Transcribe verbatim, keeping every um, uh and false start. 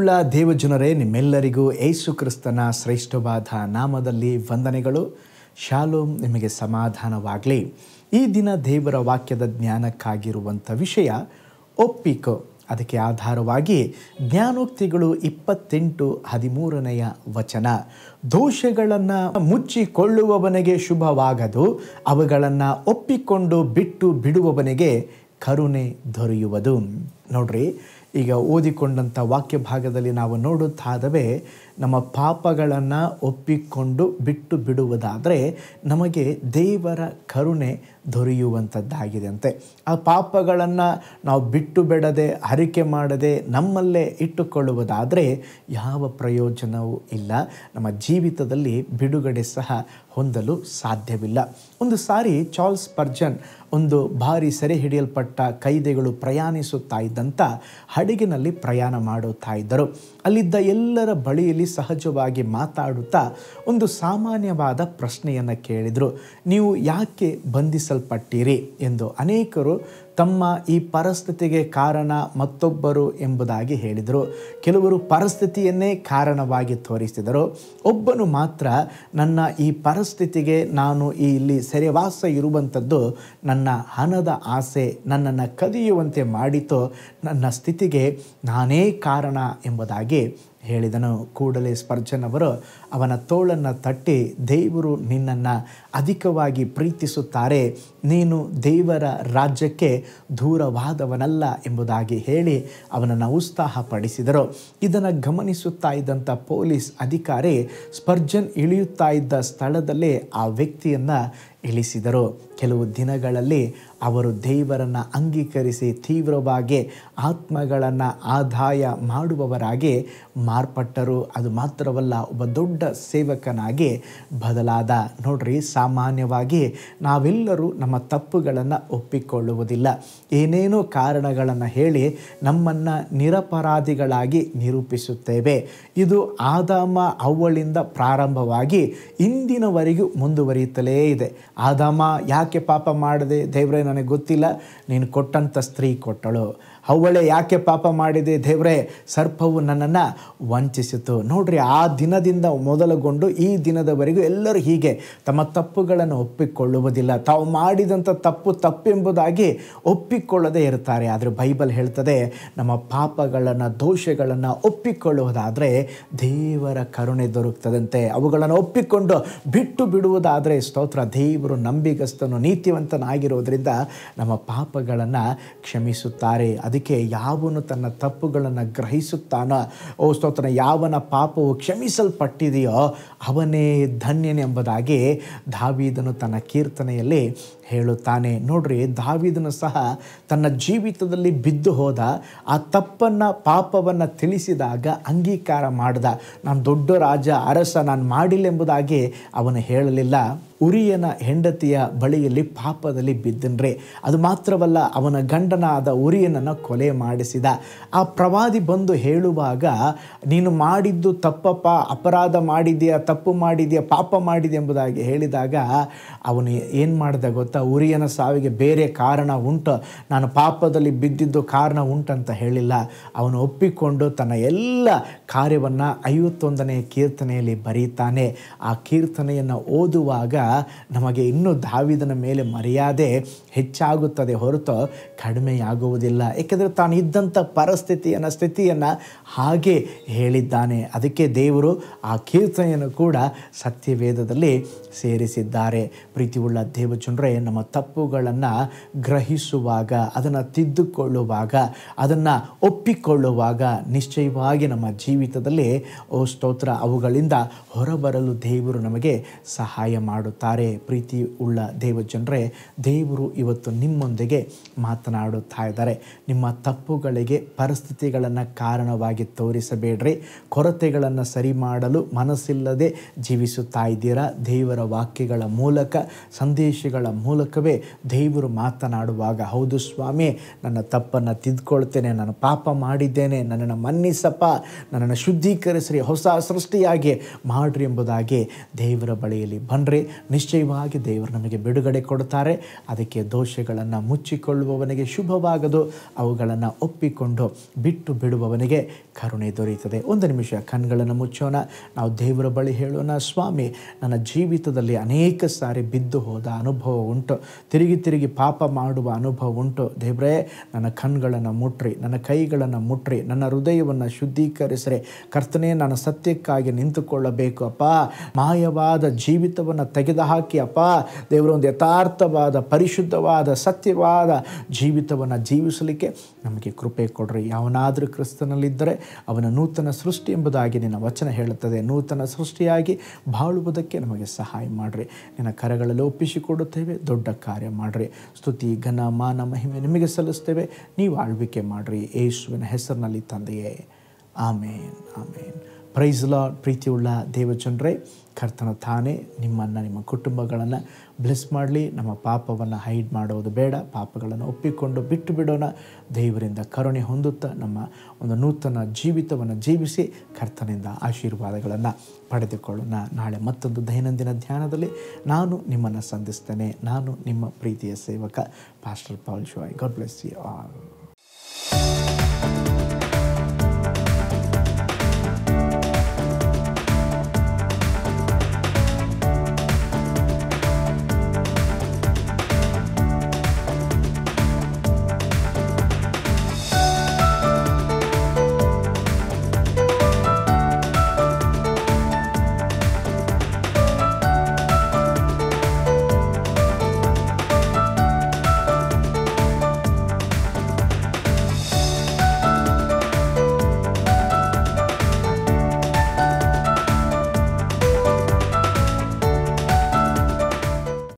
ಪ್ರೀತಿಯುಳ್ಳ ದೇವಜನರೇ, ನಿಮ್ಮೆಲ್ಲರಿಗೂ ಯೇಸು ಕ್ರಿಸ್ತನ ಶ್ರೇಷ್ಠವಾದ ನಾಮದಲ್ಲಿ ವಂದನೆಗಳು. ಶಾಲೋಮ್, ನಿಮಗೆ ಸಮಾಧಾನವಾಗಲಿ. ಈ ದಿನ ದೇವರ ವಾಕ್ಯದ ಜ್ಞಾನಕ್ಕಾಗಿರುವಂಥ ವಿಷಯ ಒಪ್ಪಿಕೋ. ಅದಕ್ಕೆ ಆಧಾರವಾಗಿ ಜ್ಞಾನೋಕ್ತಿಗಳು ಇಪ್ಪತ್ತೆಂಟು ಹದಿಮೂರನೆಯ ವಚನ, ದೋಷಗಳನ್ನು ಮುಚ್ಚಿಕೊಳ್ಳುವವನಿಗೆ ಶುಭವಾಗದು, ಅವುಗಳನ್ನು ಒಪ್ಪಿಕೊಂಡು ಬಿಟ್ಟು ಬಿಡುವವನಿಗೆ ಕರುಣೆ ದೊರೆಯುವುದು. ನೋಡ್ರಿ, ಈಗ ಓದಿಕೊಂಡಂಥ ವಾಕ್ಯ ಭಾಗದಲ್ಲಿ ನಾವು ನೋಡುತ್ತಾದವೇ, ನಮ್ಮ ಪಾಪಗಳನ್ನು ಒಪ್ಪಿಕೊಂಡು ಬಿಟ್ಟು ಬಿಡುವುದಾದರೆ ನಮಗೆ ದೇವರ ಕರುಣೆ ದೊರೆಯುವಂಥದ್ದಾಗಿದೆ ಅಂತೆ. ಆ ಪಾಪಗಳನ್ನು ನಾವು ಬಿಟ್ಟು ಬಿಡದೆ, ಹರಿಕೆ ಮಾಡದೆ ನಮ್ಮಲ್ಲೇ ಇಟ್ಟುಕೊಳ್ಳುವುದಾದರೆ ಯಾವ ಪ್ರಯೋಜನವೂ ಇಲ್ಲ. ನಮ್ಮ ಜೀವಿತದಲ್ಲಿ ಬಿಡುಗಡೆ ಸಹ ಹೊಂದಲು ಸಾಧ್ಯವಿಲ್ಲ. ಒಂದು ಸಾರಿ ಚಾರ್ಲ್ಸ್ ಸ್ಪರ್ಜನ್ ಒಂದು ಭಾರಿ ಸೆರೆ ಹಿಡಿಯಲ್ಪಟ್ಟ ಕೈದಿಗಳು ಪ್ರಯಾಣಿಸುತ್ತಾ ಇದ್ದಂಥ ಹಡಗಿನಲ್ಲಿ ಪ್ರಯಾಣ ಮಾಡುತ್ತಾ ಇದ್ದರು. ಅಲ್ಲಿದ್ದ ಎಲ್ಲರ ಬಳಿಯಲ್ಲಿ ಸಹಜವಾಗಿ ಮಾತಾಡುತ್ತಾ ಒಂದು ಸಾಮಾನ್ಯವಾದ ಪ್ರಶ್ನೆಯನ್ನು ಕೇಳಿದರು. ನೀವು ಯಾಕೆ ಬಂಧಿಸಲ್ಪಟ್ಟಿರಿ ಎಂದು. ಅನೇಕರು ತಮ್ಮ ಈ ಪರಿಸ್ಥಿತಿಗೆ ಕಾರಣ ಮತ್ತೊಬ್ಬರು ಎಂಬುದಾಗಿ ಹೇಳಿದರು. ಕೆಲವರು ಪರಿಸ್ಥಿತಿಯನ್ನೇ ಕಾರಣವಾಗಿ ತೋರಿಸಿದರು. ಒಬ್ಬನು ಮಾತ್ರ, ನನ್ನ ಈ ಪರಿಸ್ಥಿತಿಗೆ ನಾನು ಇಲ್ಲಿ ಸೆರೆವಾಸ ಇರುವಂಥದ್ದು ನನ್ನ ಹಣದ ಆಸೆ ನನ್ನನ್ನು ಕದಿಯುವಂತೆ ಮಾಡಿತು, ನನ್ನ ಸ್ಥಿತಿಗೆ ನಾನೇ ಕಾರಣ ಎಂಬುದಾಗಿ ಹೇಳಿದನು. ಕೂಡಲೇ ಸ್ಪರ್ಜನ್ ಅವರು ಅವನ ತೋಳನ್ನು ತಟ್ಟಿ, ದೇವರು ನಿನ್ನನ್ನು ಅಧಿಕವಾಗಿ ಪ್ರೀತಿಸುತ್ತಾರೆ, ನೀನು ದೇವರ ರಾಜ್ಯಕ್ಕೆ ದೂರವಾದವನಲ್ಲ ಎಂಬುದಾಗಿ ಹೇಳಿ ಅವನನ್ನು ಉತ್ಸಾಹಪಡಿಸಿದರು. ಇದನ್ನು ಗಮನಿಸುತ್ತಾ ಇದ್ದಂಥ ಪೊಲೀಸ್ ಅಧಿಕಾರಿ ಸ್ಪರ್ಜನ್ ಇಳಿಯುತ್ತಾ ಇದ್ದ ಸ್ಥಳದಲ್ಲೇ ಆ ವ್ಯಕ್ತಿಯನ್ನು ಇಳಿಸಿದರು. ಕೆಲವು ದಿನಗಳಲ್ಲಿ ಅವರು ದೇವರನ್ನು ಅಂಗೀಕರಿಸಿ ತೀವ್ರವಾಗಿ ಆತ್ಮಗಳನ್ನು ಆದಾಯ ಮಾಡುವವರಾಗಿ ಮಾರ್ಪಟ್ಟರು. ಅದು ಮಾತ್ರವಲ್ಲ, ಒಬ್ಬ ದೊಡ್ಡ ಸೇವಕನಾಗಿ ಬದಲಾದ. ನೋಡ್ರಿ, ಸಾಮಾನ್ಯವಾಗಿ ನಾವೆಲ್ಲರೂ ನಮ್ಮ ತಪ್ಪುಗಳನ್ನು ಒಪ್ಪಿಕೊಳ್ಳುವುದಿಲ್ಲ. ಏನೇನೋ ಕಾರಣಗಳನ್ನು ಹೇಳಿ ನಮ್ಮನ್ನು ನಿರಪರಾಧಿಗಳಾಗಿ ನಿರೂಪಿಸುತ್ತೇವೆ. ಇದು ಆದಾಮ ಅವ್ವಳಿಂದ ಪ್ರಾರಂಭವಾಗಿ ಇಂದಿನವರೆಗೂ ಮುಂದುವರಿಯುತ್ತಲೇ ಇದೆ. ಆದಾಮ ಯಾಕೆ ಪಾಪ ಮಾಡದೆ? ದೇವರೇ, ನನಗೆ ಗೊತ್ತಿಲ್ಲ, ನೀನು ಕೊಟ್ಟಂಥ ಸ್ತ್ರೀ ಕೊಟ್ಟಳು. ಅವ್ವಳೆ ಯಾಕೆ ಪಾಪ ಮಾಡಿದೆ? ದೇವರೇ, ಸರ್ಪವು ನನ್ನನ್ನು ವಂಚಿಸಿತು. ನೋಡ್ರಿ, ಆ ದಿನದಿಂದ ಮೊದಲುಗೊಂಡು ಈ ದಿನದವರೆಗೂ ಎಲ್ಲರೂ ಹೀಗೆ ತಮ್ಮ ತಪ್ಪುಗಳನ್ನು ಒಪ್ಪಿಕೊಳ್ಳುವುದಿಲ್ಲ. ತಾವು ಮಾಡಿದಂಥ ತಪ್ಪು ತಪ್ಪೆಂಬುದಾಗಿ ಒಪ್ಪಿಕೊಳ್ಳದೇ ಇರ್ತಾರೆ. ಆದರೆ ಬೈಬಲ್ ಹೇಳ್ತದೆ, ನಮ್ಮ ಪಾಪಗಳನ್ನು ದೋಷಗಳನ್ನು ಒಪ್ಪಿಕೊಳ್ಳುವುದಾದರೆ ದೇವರ ಕರುಣೆ ದೊರಕುತ್ತದಂತೆ. ಅವುಗಳನ್ನು ಒಪ್ಪಿಕೊಂಡು ಬಿಟ್ಟು ಬಿಡುವುದಾದರೆ, ಸ್ತೋತ್ರ, ದೇವರು ನಂಬಿಗಸ್ತನು ನೀತಿವಂತನಾಗಿರೋದ್ರಿಂದ ನಮ್ಮ ಪಾಪಗಳನ್ನು ಕ್ಷಮಿಸುತ್ತಾರೆ. ಅದಕ್ಕೆ ಯಾವನು ತನ್ನ ತಪ್ಪುಗಳನ್ನು ಗ್ರಹಿಸುತ್ತಾನೋ, ಓ ಸ್ತೋತ್ರ, ಯಾವನ ಪಾಪವು ಕ್ಷಮಿಸಲ್ಪಟ್ಟಿದೆಯೋ ಅವನೇ ಧನ್ಯನೆಂಬುದಾಗಿ ದಾವೀದನು ತನ್ನ ಕೀರ್ತನೆಯಲ್ಲಿ ಹೇಳುತ್ತಾನೆ. ನೋಡ್ರಿ, ದಾವೀದನು ಸಹ ತನ್ನ ಜೀವಿತದಲ್ಲಿ ಬಿದ್ದು ಹೋದ, ಆ ತಪ್ಪನ್ನು ಪಾಪವನ್ನು ತಿಳಿಸಿದಾಗ ಅಂಗೀಕಾರ ಮಾಡಿದ. ನಾನು ದೊಡ್ಡ ರಾಜ, ಅರಸ, ನಾನು ಮಾಡಿಲ್ಲ ಎಂಬುದಾಗಿ ಅವನು ಹೇಳಲಿಲ್ಲ. ಉರಿಯನ ಹೆಂಡತಿಯ ಬಳಿಯಲ್ಲಿ ಪಾಪದಲ್ಲಿ ಬಿದ್ದನ್ರಿ. ಅದು ಮಾತ್ರವಲ್ಲ, ಅವನ ಗಂಡನಾದ ಉರಿಯನನ್ನು ಕೊಲೆ ಮಾಡಿಸಿದ. ಆ ಪ್ರವಾದಿ ಬಂದು ಹೇಳುವಾಗ, ನೀನು ಮಾಡಿದ್ದು ತಪ್ಪಪ್ಪ, ಅಪರಾಧ ಮಾಡಿದೆಯಾ, ತಪ್ಪು ಮಾಡಿದೆಯಾ, ಪಾಪ ಮಾಡಿದೆ ಎಂಬುದಾಗಿ ಹೇಳಿದಾಗ ಅವನು ಏನು ಮಾಡಿದ ಗೊತ್ತಾ? ಉರಿಯನ ಸಾವಿಗೆ ಬೇರೆ ಕಾರಣ ಉಂಟು, ನಾನು ಪಾಪದಲ್ಲಿ ಬಿದ್ದಿದ್ದು ಕಾರಣ ಉಂಟಂತ ಹೇಳಿಲ್ಲ. ಅವನು ಒಪ್ಪಿಕೊಂಡು ತನ್ನ ಎಲ್ಲ ಕಾರ್ಯವನ್ನು ಐವತ್ತೊಂದನೇ ಕೀರ್ತನೆಯಲ್ಲಿ ಬರೀತಾನೆ. ಆ ಕೀರ್ತನೆಯನ್ನು ಓದುವಾಗ ನಮಗೆ ಇನ್ನೂ ದಾವೀದನ ಮೇಲೆ ಮರ್ಯಾದೆ ಹೆಚ್ಚಾಗುತ್ತದೆ ಹೊರತು ಕಡಿಮೆಯಾಗುವುದಿಲ್ಲ. ಏಕೆಂದರೆ ತಾನು ಇದ್ದಂಥ ಪರಿಸ್ಥಿತಿಯನ್ನು ಸ್ಥಿತಿಯನ್ನು ಹಾಗೆ ಹೇಳಿದ್ದಾನೆ. ಅದಕ್ಕೆ ದೇವರು ಆ ಕೀರ್ತನೆಯನ್ನು ಕೂಡ ಸತ್ಯವೇದದಲ್ಲಿ ಸೇರಿಸಿದ್ದಾರೆ. ಪ್ರೀತಿಯುಳ್ಳ ದೇವಜನರೇ, ನಮ್ಮ ತಪ್ಪುಗಳನ್ನು ಗ್ರಹಿಸುವಾಗ, ಅದನ್ನು ತಿದ್ದುಕೊಳ್ಳುವಾಗ, ಅದನ್ನು ಒಪ್ಪಿಕೊಳ್ಳುವಾಗ ನಿಶ್ಚಯವಾಗಿ ನಮ್ಮ ಜೀವಿತದಲ್ಲಿ ಓ ಸ್ತೋತ್ರ ಅವುಗಳಿಂದ ಹೊರಬರಲು ದೇವರು ನಮಗೆ ಸಹಾಯ ಮಾಡುತ್ತಾರೆ. ಪ್ರೀತಿ ಉಳ್ಳ ದೇವಜನರೇ, ದೇವರು ಇವತ್ತು ನಿಮ್ಮೊಂದಿಗೆ ಮಾತನಾಡುತ್ತಾ ಇದ್ದಾರೆ. ನಿಮ್ಮ ತಪ್ಪುಗಳಿಗೆ ಪರಿಸ್ಥಿತಿಗಳನ್ನು ಕಾರಣವಾಗಿ ತೋರಿಸಬೇಡ್ರಿ. ಕೊರತೆಗಳನ್ನು ಸರಿ ಮಾಡಲು ಮನಸ್ಸಿಲ್ಲದೆ ಜೀವಿಸುತ್ತಾ ಇದ್ದೀರಾ. ದೇವರ ವಾಕ್ಯಗಳ ಮೂಲಕ, ಸಂದೇಶಗಳ ಮೂಲಕವೇ ದೇವರು ಮಾತನಾಡುವಾಗ, ಹೌದು ಸ್ವಾಮಿ, ನನ್ನ ತಪ್ಪನ್ನು ತಿದ್ದುಕೊಳ್ತೇನೆ, ನಾನು ಪಾಪ ಮಾಡಿದ್ದೇನೆ, ನನ್ನನ್ನು ಮನ್ನಿಸಪ್ಪ, ನನ್ನನ್ನು ಶುದ್ಧೀಕರಿಸ್ರಿ, ಹೊಸ ಸೃಷ್ಟಿಯಾಗಿ ಮಾಡ್ರಿ ಎಂಬುದಾಗಿ ದೇವರ ಬಳಿಯಲ್ಲಿ ಬನ್ನಿರಿ. ನಿಶ್ಚಯವಾಗಿ ದೇವರು ನಮಗೆ ಬಿಡುಗಡೆ ಕೊಡುತ್ತಾರೆ. ಅದಕ್ಕೆ ದೋಷಗಳನ್ನು ಮುಚ್ಚಿಕೊಳ್ಳುವವನಿಗೆ ಶುಭವಾಗದು, ಅವುಗಳನ್ನು ಒಪ್ಪಿಕೊಂಡು ಬಿಟ್ಟು ಬಿಡುವವನಿಗೆ ಕರುಣೆ ದೊರೆಯುತ್ತದೆ. ಒಂದು ನಿಮಿಷ ಕಣ್ಗಳನ್ನು ಮುಚ್ಚೋಣ. ನಾವು ದೇವರ ಬಳಿ ಹೇಳೋಣ, ಸ್ವಾಮಿ, ನನ್ನ ಜೀವಿತದಲ್ಲಿ ಅನೇಕ ಸಾರಿ ಬಿದ್ದು ಹೋದ ಅನುಭವ ಉಂಟು, ತಿರುಗಿ ತಿರುಗಿ ಪಾಪ ಮಾಡುವ ಅನುಭವ ಉಂಟು. ದೇವರೇ, ನನ್ನ ಕಣ್ಗಳನ್ನು ಮುಟ್ರಿ, ನನ್ನ ಕೈಗಳನ್ನು ಮುಟ್ರಿ, ನನ್ನ ಹೃದಯವನ್ನು ಶುದ್ಧೀಕರಿಸ್ರಿ. ಕರ್ತನೇ, ನಾನು ಸತ್ಯಕ್ಕಾಗಿ ನಿಂತುಕೊಳ್ಳಬೇಕು ಅಪ್ಪ. ಮಾಯವಾದ ಜೀವಿತವನ್ನು ತೆಗೆದುಹಾಕಿ ಅಪ್ಪ ದೇವರು ಒಂದು ಯಥಾರ್ಥವಾದ, ಪರಿಶುದ್ಧವಾದ, ಸತ್ಯವಾದ ಜೀವಿತವನ್ನು ಜೀವಿಸಲಿಕ್ಕೆ ನಮಗೆ ಕೃಪೆ ಕೊಡ್ರಿ. ಯಾವನಾದರೂ ಕ್ರಿಸ್ತನಲ್ಲಿದ್ದರೆ ಅವನ ನೂತನ ಸೃಷ್ಟಿ ಎಂಬುದಾಗಿ ನಿನ್ನ ವಚನ ಹೇಳುತ್ತದೆ. ನೂತನ ಸೃಷ್ಟಿಯಾಗಿ ಬಾಳುವುದಕ್ಕೆ ನಮಗೆ ಸಹಾಯ ಮಾಡಿರಿ. ನಿನ್ನ ಕರಗಳಲ್ಲಿ ಒಪ್ಪಿಸಿಕೊಡುತ್ತೇವೆ, ದೊಡ್ಡ ಕಾರ್ಯ ಮಾಡಿರಿ. ಸ್ತುತಿ, ಘನ, ಮಾನ, ಮಹಿಮೆ ನಿಮಗೆ ಸಲ್ಲಿಸ್ತೇವೆ. ನೀವು ಆಳ್ವಿಕೆ ಮಾಡಿರಿ, ಯೇಸುವಿನ ಹೆಸರಿನಲ್ಲಿ ತಂದೆಯೇ, ಆಮೇನ್, ಆಮೇನ್. Price lord. ಪ್ರೀತಿಯುಳ್ಳ ದೇವಜನರೇ, ಕರ್ತನ ತಾನೇ ನಿಮ್ಮನ್ನು, ನಿಮ್ಮ ಕುಟುಂಬಗಳನ್ನು ಬ್ಲೆಸ್ ಮಾಡಲಿ. ನಮ್ಮ ಪಾಪವನ್ನು ಹೈಡ್ ಮಾಡೋದು ಬೇಡ, ಪಾಪಗಳನ್ನು ಒಪ್ಪಿಕೊಂಡು ಬಿಟ್ಟು ಬಿಡೋಣ. ದೇವರಿಂದ ಕರುಣೆ ಹೊಂದುತ್ತಾ ನಮ್ಮ ಒಂದು ನೂತನ ಜೀವಿತವನ್ನು ಜೀವಿಸಿ ಕರ್ತನಿಂದ ಆಶೀರ್ವಾದಗಳನ್ನು ಪಡೆದುಕೊಳ್ಳೋಣ. ನಾಳೆ ಮತ್ತೊಂದು ದೈನಂದಿನ ಧ್ಯಾನದಲ್ಲಿ ನಾನು ನಿಮ್ಮನ್ನು ಸಂಧಿಸ್ತೇನೆ. ನಾನು ನಿಮ್ಮ ಪ್ರೀತಿಯ ಸೇವಕ ಪಾಸ್ಟರ್ ಪೌಲ್ ಶೋಯ್. God bless you all.